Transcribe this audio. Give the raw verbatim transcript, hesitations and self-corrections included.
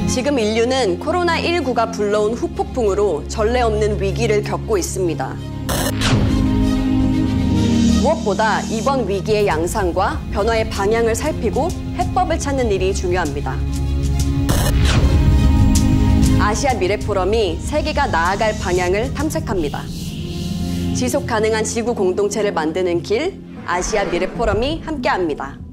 지금 인류는 코로나십구가 불러온 후폭풍으로 전례 없는 위기를 겪고 있습니다. 무엇보다 이번 위기의 양상과 변화의 방향을 살피고 해법을 찾는 일이 중요합니다. 아시아 미래 포럼이 세계가 나아갈 방향을 탐색합니다. 지속 가능한 지구 공동체를 만드는 길, 아시아 미래 포럼이 함께합니다.